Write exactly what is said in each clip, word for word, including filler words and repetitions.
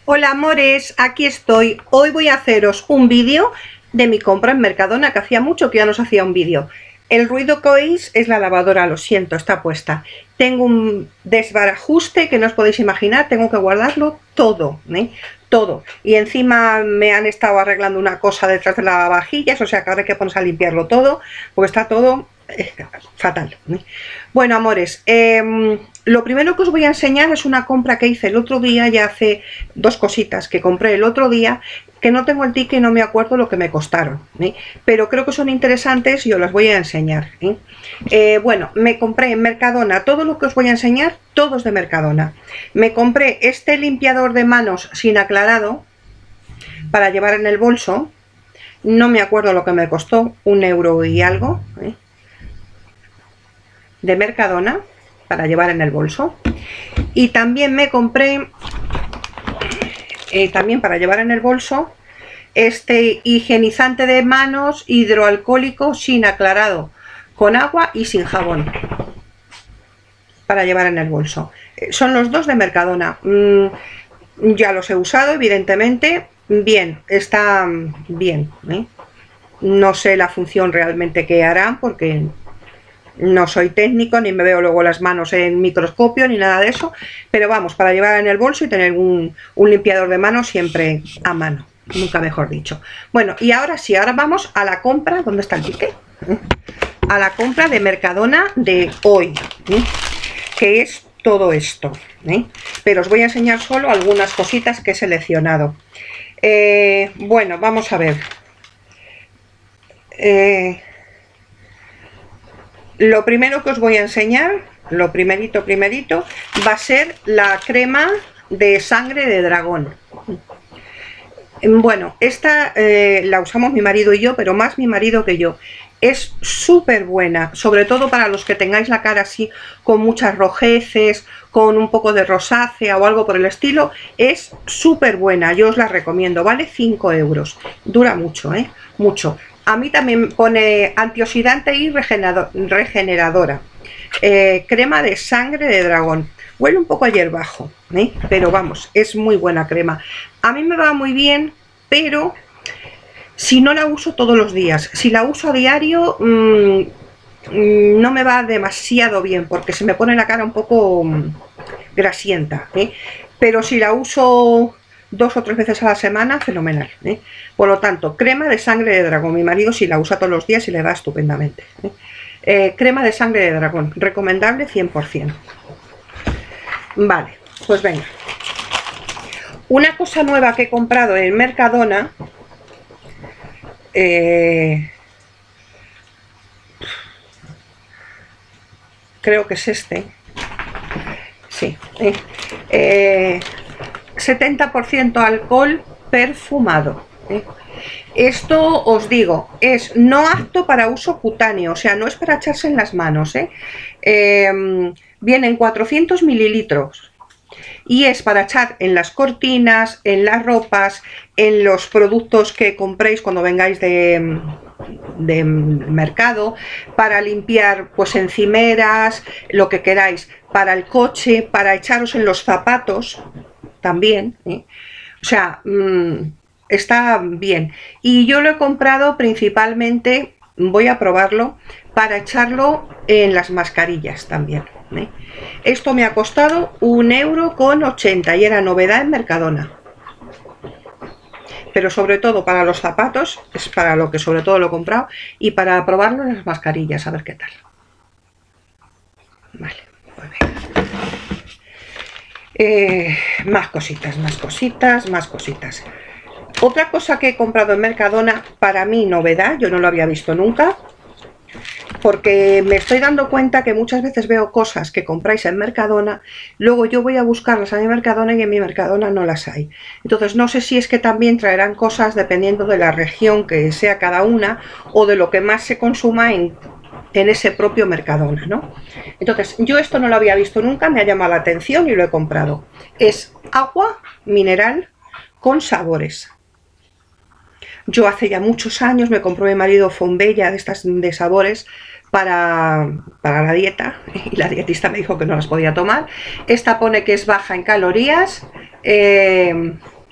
Hola amores, aquí estoy. Hoy voy a haceros un vídeo de mi compra en Mercadona, que hacía mucho que ya no os hacía un vídeo. El ruido que oís es la lavadora, lo siento, está puesta. Tengo un desbarajuste que no os podéis imaginar, tengo que guardarlo todo, ¿eh? Todo. Y encima me han estado arreglando una cosa detrás de las lavavajillas, o sea que ahora hay que ponerse a limpiarlo todo, porque está todo eh, fatal, ¿eh? Bueno amores, eh, lo primero que os voy a enseñar es una compra que hice el otro día, ya hace dos cositas que compré el otro día, que no tengo el ticket y no me acuerdo lo que me costaron, ¿eh? Pero creo que son interesantes y os las voy a enseñar, ¿eh? Eh, bueno, me compré en Mercadona, todo lo que os voy a enseñar, todo es de Mercadona. Me compré este limpiador de manos sin aclarado para llevar en el bolso, no me acuerdo lo que me costó, un euro y algo, ¿eh? De Mercadona para llevar en el bolso. Y también me compré eh, también para llevar en el bolso este higienizante de manos hidroalcohólico sin aclarado, con agua y sin jabón, para llevar en el bolso. Eh, son los dos de Mercadona. Mm, ya los he usado, evidentemente. Bien, está bien, ¿eh? No sé la función realmente que harán porque no soy técnico, ni me veo luego las manos en microscopio, ni nada de eso, pero vamos, para llevar en el bolso y tener un, un limpiador de manos siempre a mano, nunca mejor dicho. Bueno, y ahora sí, ahora vamos a la compra, ¿dónde está el ticket? A la compra de Mercadona de hoy, ¿eh? Que es todo esto, ¿eh? Pero os voy a enseñar solo algunas cositas que he seleccionado. Eh, bueno, vamos a ver. Eh, Lo primero que os voy a enseñar, lo primerito, primerito, va a ser la crema de sangre de dragón. Bueno, esta eh, la usamos mi marido y yo, pero más mi marido que yo. Es súper buena, sobre todo para los que tengáis la cara así con muchas rojeces, con un poco de rosácea o algo por el estilo. Es súper buena, yo os la recomiendo, vale cinco euros. Dura mucho, ¿eh? Mucho. A mí también pone antioxidante y regeneradora. Eh, crema de sangre de dragón. Huele un poco a hierbajo, ¿eh? Pero vamos, es muy buena crema. A mí me va muy bien, pero si no la uso todos los días, si la uso a diario, mmm, no me va demasiado bien, porque se me pone la cara un poco mmm, grasienta, ¿eh? Pero si la uso dos o tres veces a la semana, fenomenal, ¿eh? Por lo tanto, crema de sangre de dragón. Mi marido si la usa todos los días y le va estupendamente, ¿eh? Eh, crema de sangre de dragón, recomendable cien por cien. Vale, pues venga. Una cosa nueva que he comprado en Mercadona, eh, creo que es este, sí, eh, eh, setenta por ciento alcohol perfumado, ¿eh? Esto os digo, es no apto para uso cutáneo, o sea, no es para echarse en las manos, ¿eh? Eh, vienen cuatrocientos mililitros y es para echar en las cortinas, en las ropas, en los productos que compréis cuando vengáis de, de mercado, para limpiar pues encimeras, lo que queráis, para el coche, para echaros en los zapatos también, ¿eh? O sea, mmm, está bien. Y yo lo he comprado principalmente, voy a probarlo, para echarlo en las mascarillas también, ¿eh? Esto me ha costado un euro con ochenta y era novedad en Mercadona. Pero sobre todo para los zapatos, es para lo que sobre todo lo he comprado, y para probarlo en las mascarillas, a ver qué tal. Vale, pues venga. Eh, más cositas, más cositas, más cositas. Otra cosa que he comprado en Mercadona, para mí novedad, yo no lo había visto nunca, porque me estoy dando cuenta que muchas veces veo cosas que compráis en Mercadona, luego yo voy a buscarlas a mi Mercadona y en mi Mercadona no las hay. Entonces no sé si es que también traerán cosas dependiendo de la región que sea cada una o de lo que más se consuma en en ese propio Mercadona, ¿no? Entonces, yo esto no lo había visto nunca, me ha llamado la atención y lo he comprado. Es agua mineral con sabores. Yo hace ya muchos años me compró mi marido Fombella de estas de sabores para, para la dieta y la dietista me dijo que no las podía tomar. Esta pone que es baja en calorías, eh,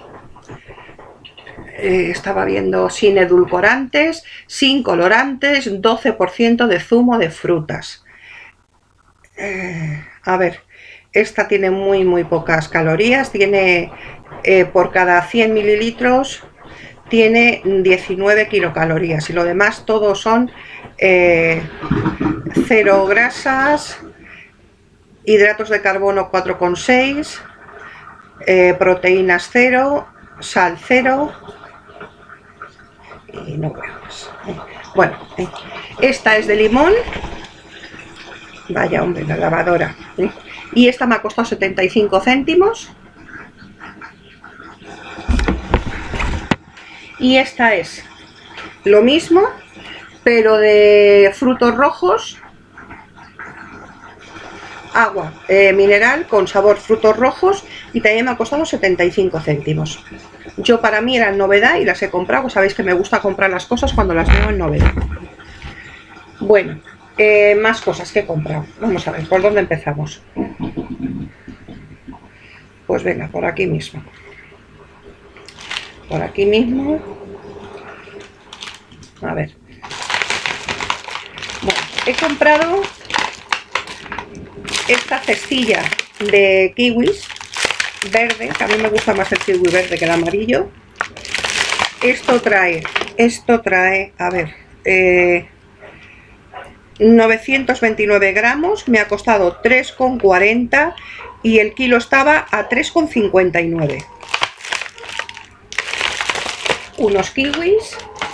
eh, estaba viendo sin edulcorantes, sin colorantes, doce por ciento de zumo de frutas. Eh, a ver, esta tiene muy muy pocas calorías, tiene eh, por cada cien mililitros tiene diecinueve kilocalorías y lo demás todos son eh, cero grasas, hidratos de carbono cuatro coma seis, eh, proteínas cero, sal cero y no veo más. Bueno, eh, esta es de limón, vaya hombre, la lavadora, eh, y esta me ha costado setenta y cinco céntimos. Y esta es lo mismo, pero de frutos rojos, agua eh, mineral con sabor frutos rojos, y también me ha costado setenta y cinco céntimos. Yo, para mí eran novedad y las he comprado, pues sabéis que me gusta comprar las cosas cuando las veo en novedad. Bueno, eh, más cosas que he comprado. Vamos a ver, ¿por dónde empezamos? Pues venga, por aquí mismo. Por aquí mismo. A ver. Bueno, he comprado esta cestilla de kiwis verde, que a mí me gusta más el kiwi verde que el amarillo. Esto trae, esto trae, a ver, eh, novecientos veintinueve gramos, me ha costado tres coma cuarenta y el kilo estaba a tres coma cincuenta y nueve. Unos kiwis.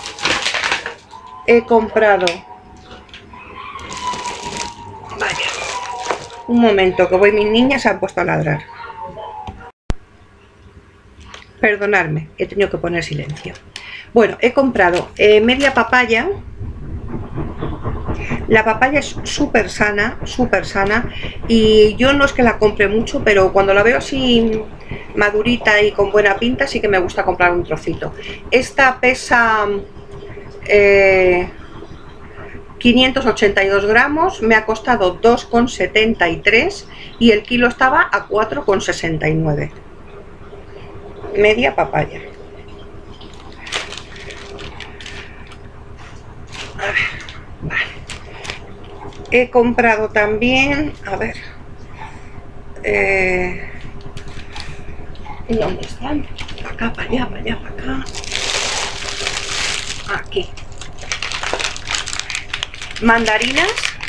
He comprado, vaya, un momento que voy, mis niñas se han puesto a ladrar. Perdonadme, he tenido que poner silencio. Bueno, he comprado eh, media papaya. La papaya es súper sana, súper sana, y yo no es que la compre mucho, pero cuando la veo así madurita y con buena pinta sí que me gusta comprar un trocito. Esta pesa eh, quinientos ochenta y dos gramos, me ha costado dos coma setenta y tres y el kilo estaba a cuatro coma sesenta y nueve. Media papaya. A ver, vale. He comprado también, a ver, eh, ¿dónde están? Para acá, para allá, para allá, para acá. Aquí. Mandarinas,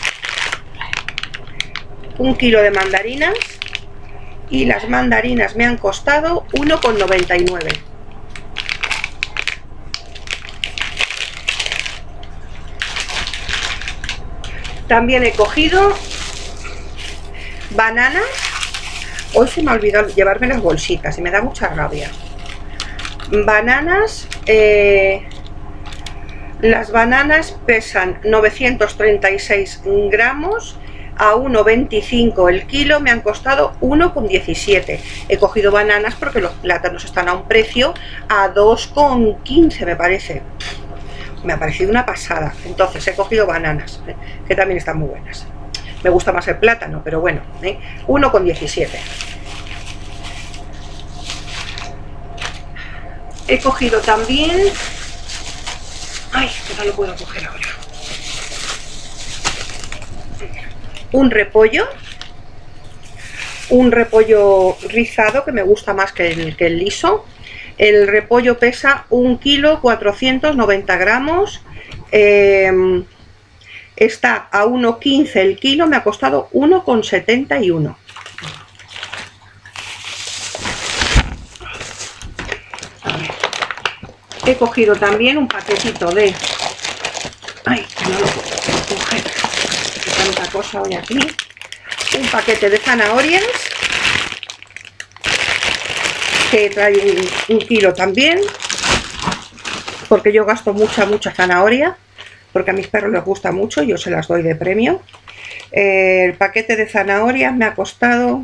un kilo de mandarinas, y las mandarinas me han costado uno coma noventa y nueve. También he cogido bananas. Hoy se me ha olvidado llevarme las bolsitas y me da mucha rabia. Bananas, eh, las bananas pesan novecientos treinta y seis gramos a uno coma veinticinco el kilo, me han costado uno coma diecisiete. He cogido bananas porque los plátanos están a un precio a dos coma quince, me parece. Me ha parecido una pasada. Entonces he cogido bananas, ¿eh? que también están muy buenas. Me gusta más el plátano, pero bueno, ¿eh? uno coma diecisiete. He cogido también, ay, que no lo puedo coger ahora, un repollo, un repollo rizado que me gusta más que el, que el liso. El repollo pesa un kilo cuatrocientos noventa gramos, eh, está a uno coma quince el kilo, me ha costado uno coma setenta y uno. He cogido también un paquetito de, ay, no lo puedo coger, hay tanta cosa hoy aquí, un paquete de zanahorias, que trae un, un kilo también, porque yo gasto mucha, mucha zanahoria, porque a mis perros les gusta mucho, yo se las doy de premio. Eh, el paquete de zanahorias me ha costado,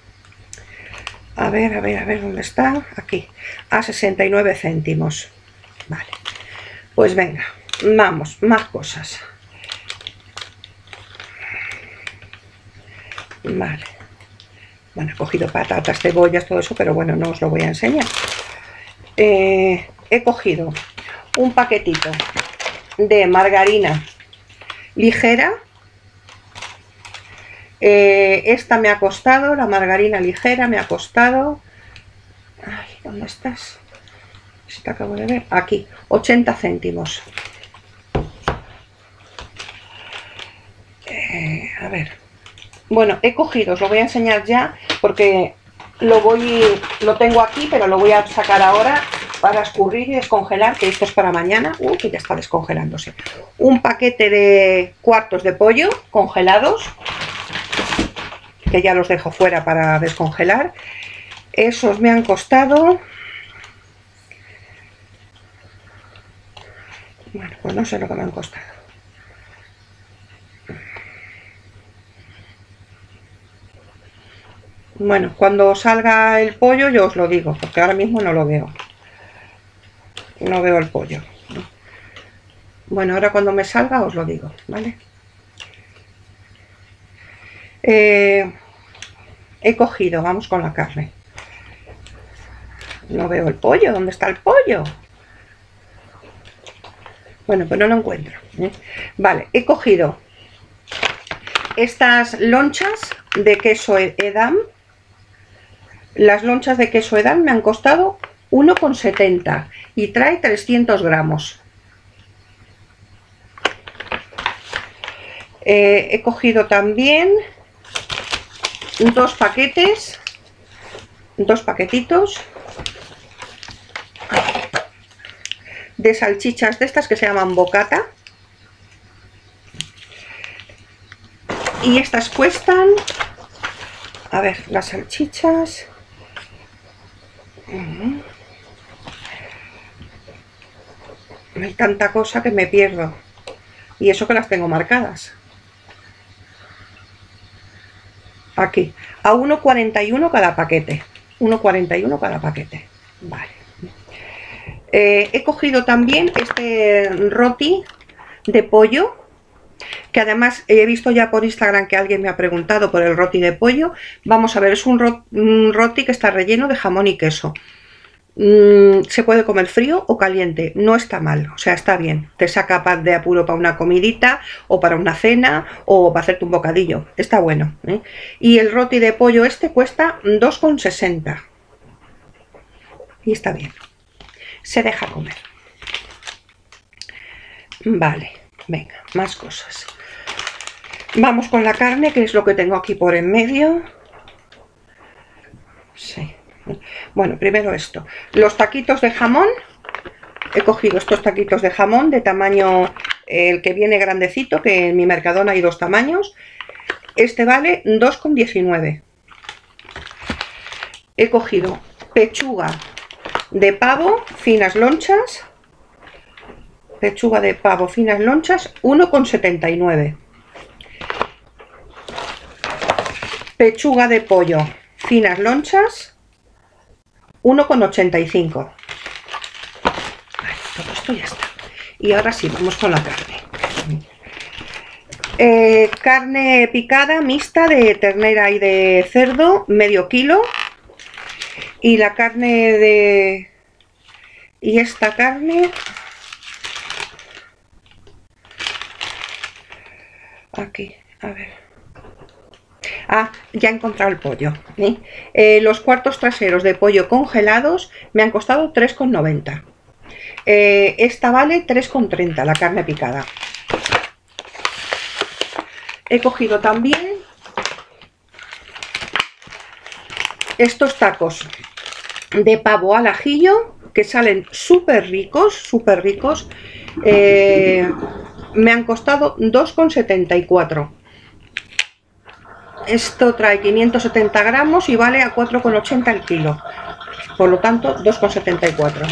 a ver, a ver, a ver, ¿dónde está? Aquí, a sesenta y nueve céntimos. Vale, pues venga, vamos, más cosas. Vale. Bueno, he cogido patatas, cebollas, todo eso, pero bueno, no os lo voy a enseñar. Eh, he cogido un paquetito de margarina ligera. Eh, esta me ha costado, la margarina ligera me ha costado, ay, ¿dónde estás? Si te acabo de ver, aquí, ochenta céntimos. Eh, a ver, bueno, he cogido, os lo voy a enseñar ya porque lo voy, lo tengo aquí, pero lo voy a sacar ahora para escurrir y descongelar, que esto es para mañana. Uh, que ya está descongelándose. Un paquete de cuartos de pollo congelados, que ya los dejo fuera para descongelar. Esos me han costado, bueno, pues no sé lo que me han costado. Bueno, cuando salga el pollo yo os lo digo, porque ahora mismo no lo veo. No veo el pollo. Bueno, ahora cuando me salga os lo digo, ¿vale? Eh, he cogido, vamos con la carne. No veo el pollo, ¿dónde está el pollo? Bueno, pues no lo encuentro, ¿eh? Vale, he cogido estas lonchas de queso Edam. Las lonchas de queso Edam me han costado uno con setenta y trae trescientos gramos. Eh, he cogido también dos paquetes, dos paquetitos de salchichas de estas que se llaman bocata. Y estas cuestan, a ver, las salchichas, hay tanta cosa que me pierdo, y eso que las tengo marcadas aquí, a uno cuarenta y uno cada paquete, uno cuarenta y uno cada paquete. Vale. Eh, he cogido también este roti de pollo, que además he visto ya por Instagram que alguien me ha preguntado por el roti de pollo. Vamos a ver, es un, ro un roti que está relleno de jamón y queso. Mm, se puede comer frío o caliente, no está mal, o sea, está bien. Te saca de apuro para una comidita o para una cena o para hacerte un bocadillo, está bueno, ¿eh? Y el roti de pollo este cuesta dos con sesenta y está bien, se deja comer. Vale, venga, más cosas. Vamos con la carne, que es lo que tengo aquí por en medio. Sí. Bueno, primero esto. Los taquitos de jamón. He cogido estos taquitos de jamón de tamaño, el que viene grandecito, que en mi Mercadona hay dos tamaños. Este vale dos con diecinueve. He cogido pechuga de pavo, finas lonchas. Pechuga de pavo, finas lonchas, uno con setenta y nueve. Pechuga de pollo, finas lonchas, uno con ochenta y cinco. Vale, todo esto ya está. Y ahora sí, vamos con la carne. Eh, carne picada mixta de ternera y de cerdo, medio kilo. Y la carne de... Y esta carne... Aquí, a ver... Ah, ya he encontrado el pollo, ¿eh? Eh, los cuartos traseros de pollo congelados me han costado tres con noventa. Eh, esta vale tres con treinta, la carne picada. He cogido también estos tacos de pavo al ajillo, que salen súper ricos, súper ricos. Eh, me han costado dos con setenta y cuatro. Esto trae quinientos setenta gramos y vale a cuatro con ochenta el kilo. Por lo tanto, dos con setenta y cuatro.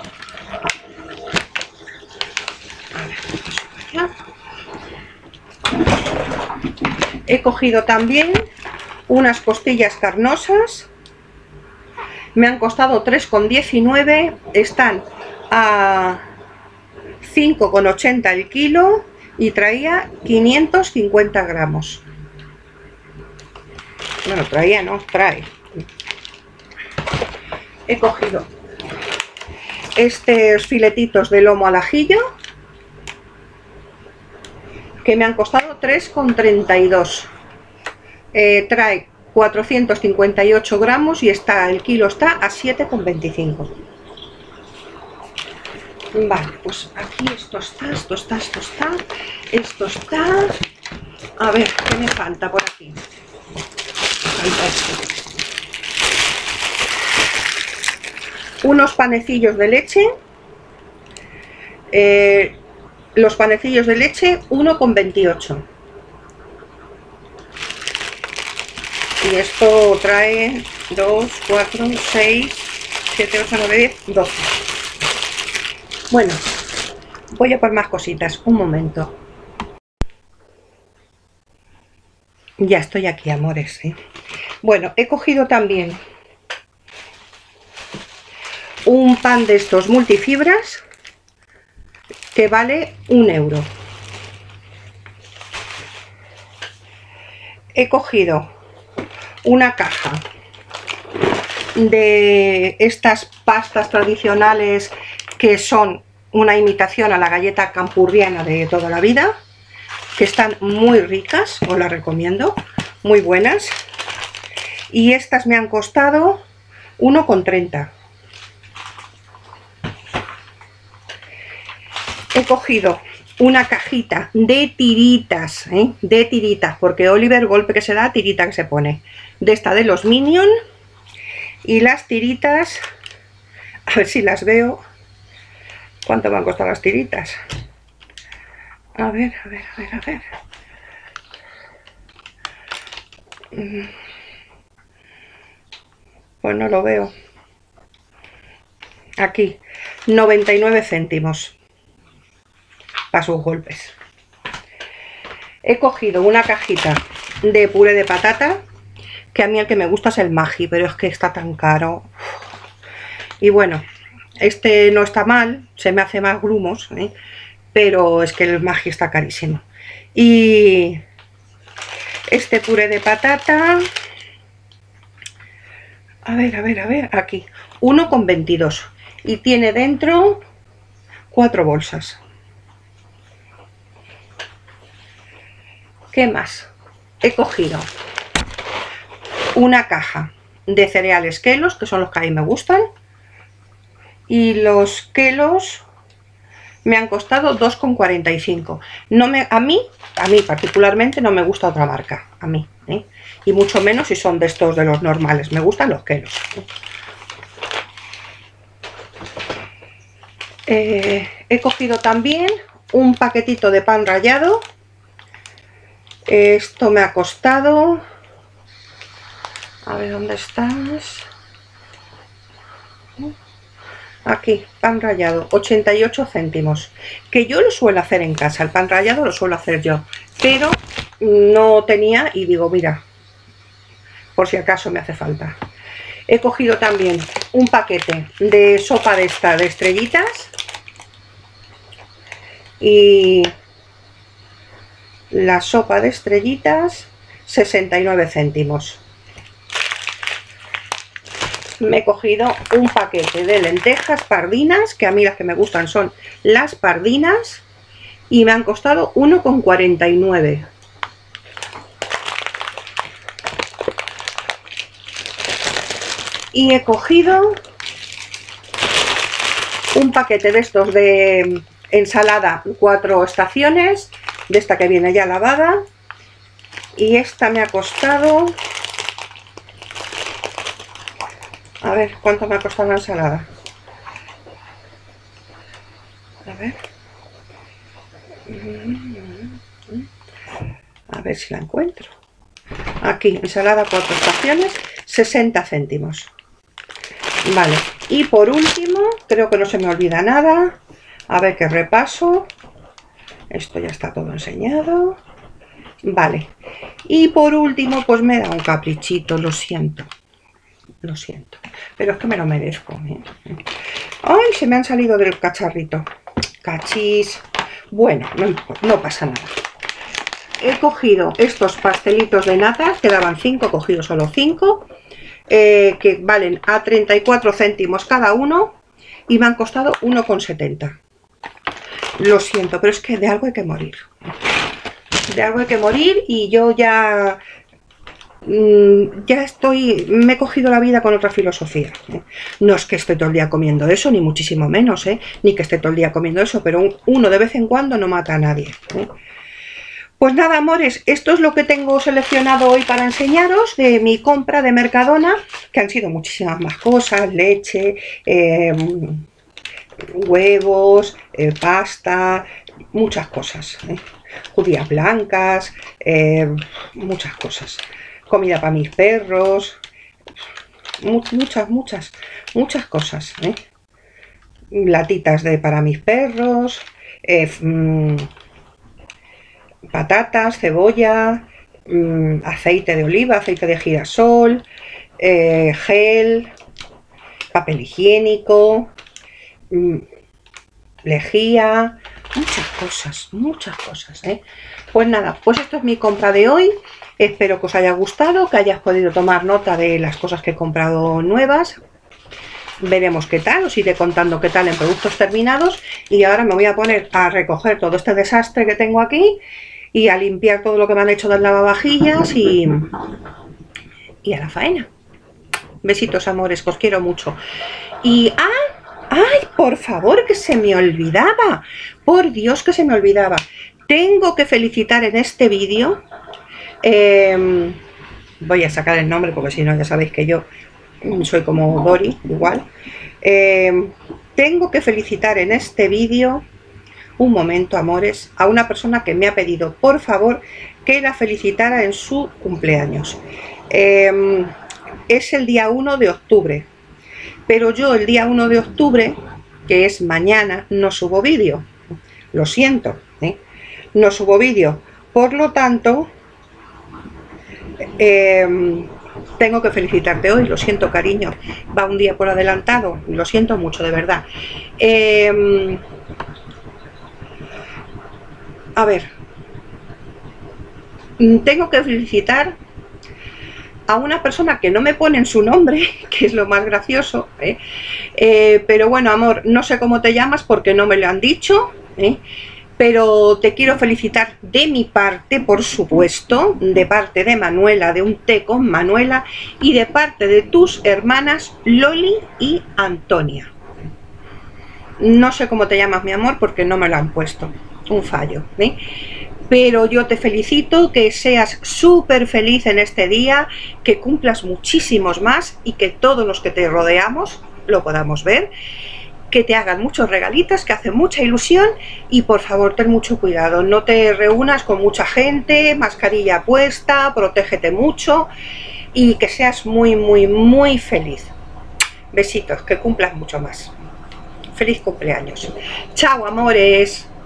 He cogido también unas costillas carnosas. Me han costado tres con diecinueve. Están a cinco con ochenta el kilo y traía quinientos cincuenta gramos. Bueno, traía, no, trae. He cogido estos filetitos de lomo al ajillo, que me han costado tres con treinta y dos. Eh, trae cuatrocientos cincuenta y ocho gramos y está, el kilo está a siete con veinticinco. Vale, pues aquí esto está, esto está, esto está, esto está. A ver, ¿qué me falta por aquí? Falta esto. Unos panecillos de leche. Eh, los panecillos de leche uno con veintiocho. Y esto trae dos, cuatro, seis, siete, ocho, nueve, diez, doce. Bueno, voy a por más cositas, un momento. Ya estoy aquí, amores, ¿eh? Bueno, he cogido también un pan de estos multifibras que vale un euro. He cogido una caja de estas pastas tradicionales que son una imitación a la galleta campurriana de toda la vida, que están muy ricas, os las recomiendo, muy buenas. Y estas me han costado uno con treinta. He cogido una cajita de tiritas, ¿eh? de tiritas, porque Oliver, golpe que se da, tirita que se pone, de esta de los Minion. Y las tiritas, a ver si las veo. ¿Cuánto me han costado las tiritas? A ver, a ver, a ver, a ver. Pues no lo veo. Aquí, noventa y nueve céntimos. Para sus golpes. He cogido una cajita de puré de patata, que a mí el que me gusta es el Maggi, pero es que está tan caro. Y bueno, este no está mal, se me hace más grumos, ¿eh? Pero es que el Maggi está carísimo. Y este puré de patata, a ver, a ver, a ver, aquí, uno con veintidós. Y tiene dentro cuatro bolsas. ¿Qué más? He cogido una caja de cereales Kelos, que son los que a mí me gustan. Y los Kelos me han costado dos con cuarenta y cinco. No me, a mí, a mí particularmente no me gusta otra marca, a mí, ¿eh? Y mucho menos si son de estos de los normales, me gustan los Kelos. Eh, he cogido también un paquetito de pan rallado. Esto me ha costado, a ver dónde estás, aquí, pan rallado, ochenta y ocho céntimos, que yo lo suelo hacer en casa, el pan rallado lo suelo hacer yo, pero no tenía y digo, mira, por si acaso me hace falta. He cogido también un paquete de sopa de esta de estrellitas y la sopa de estrellitas sesenta y nueve céntimos. Me he cogido un paquete de lentejas pardinas, que a mí las que me gustan son las pardinas, y me han costado uno con cuarenta y nueve. Y he cogido un paquete de estos de ensalada cuatro estaciones, de esta que viene ya lavada, y esta me ha costado, a ver cuánto me ha costado la ensalada, a ver, a ver si la encuentro. Aquí, ensalada cuatro estaciones, sesenta céntimos. Vale, y por último, creo que no se me olvida nada, a ver qué repaso. Esto ya está todo enseñado. Vale. Y por último, pues me da un caprichito, lo siento. Lo siento. Pero es que me lo merezco, ¿eh? ¡Ay! Se me han salido del cacharrito. Cachis. Bueno, no, no pasa nada. He cogido estos pastelitos de natas, quedaban cinco, he cogido solo cinco, eh, que valen a treinta y cuatro céntimos cada uno. y me han costado uno con setenta. Lo siento, pero es que de algo hay que morir. De algo hay que morir y yo ya... ya estoy, me he cogido la vida con otra filosofía, ¿eh? No es que esté todo el día comiendo eso, ni muchísimo menos, ¿eh? Ni que esté todo el día comiendo eso, pero un, uno de vez en cuando no mata a nadie, ¿eh? Pues nada, amores, esto es lo que tengo seleccionado hoy para enseñaros de mi compra de Mercadona, que han sido muchísimas más cosas: leche, eh, huevos, eh, pasta, muchas cosas, ¿eh? Judías blancas, eh, muchas cosas. Comida para mis perros, muchas, muchas, muchas cosas, ¿eh? Latitas de para mis perros, eh, mmm, patatas, cebolla, mmm, aceite de oliva, aceite de girasol, eh, gel, papel higiénico, mmm, lejía, muchas cosas, muchas cosas, ¿eh? Pues nada, pues esto es mi compra de hoy. Espero que os haya gustado, que hayas podido tomar nota de las cosas que he comprado nuevas. Veremos qué tal, os iré contando qué tal en productos terminados. Y ahora me voy a poner a recoger todo este desastre que tengo aquí y a limpiar todo lo que me han hecho del lavavajillas y, y a la faena. Besitos, amores, que os quiero mucho. Y... ¡ah! ¡Ay, por favor, que se me olvidaba! Por Dios, que se me olvidaba. Tengo que felicitar en este vídeo... Eh, voy a sacar el nombre porque si no ya sabéis que yo soy como Dori, igual. Eh, tengo que felicitar en este vídeo, un momento, amores, a una persona que me ha pedido, por favor, que la felicitara en su cumpleaños. Eh, es el día uno de octubre, pero yo el día uno de octubre, que es mañana, no subo vídeo. Lo siento, ¿eh? No subo vídeo. Por lo tanto... Eh, tengo que felicitarte hoy, lo siento, cariño, va un día por adelantado, lo siento mucho, de verdad. Eh, a ver, tengo que felicitar a una persona que no me ponen su nombre, que es lo más gracioso, ¿eh? Eh, pero bueno, amor, no sé cómo te llamas porque no me lo han dicho, ¿eh? Pero te quiero felicitar de mi parte, por supuesto, de parte de Manuela, de un té con Manuela, y de parte de tus hermanas Loli y Antonia. No sé cómo te llamas, mi amor, porque no me lo han puesto, un fallo, ¿eh? Pero yo te felicito, que seas súper feliz en este día, que cumplas muchísimos más y que todos los que te rodeamos lo podamos ver. Que te hagan muchos regalitos, que hacen mucha ilusión, y por favor ten mucho cuidado, no te reúnas con mucha gente, mascarilla puesta, protégete mucho y que seas muy muy muy feliz. Besitos, que cumplas mucho más. Feliz cumpleaños. Chao, amores.